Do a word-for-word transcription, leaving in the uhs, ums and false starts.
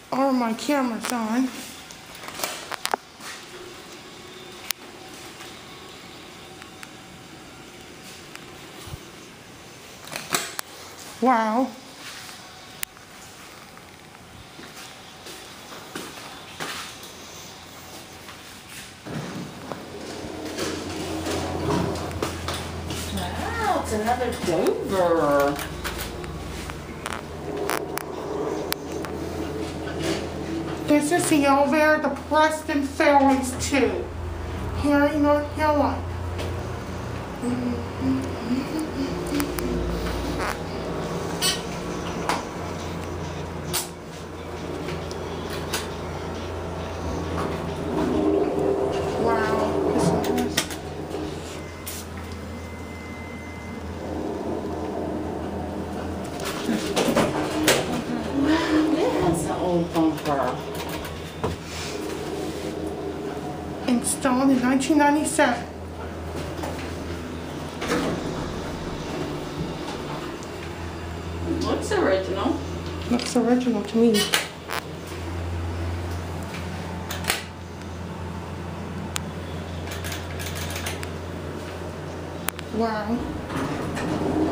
Or my camera's on. Wow. Wow, it's another Dover. This is the elevator to Preston Ferries too. Here in North Carolina. Wow, this is nice. Wow, that's an old bumper. Installed in nineteen ninety-seven. Looks original. Looks original to me. Wow.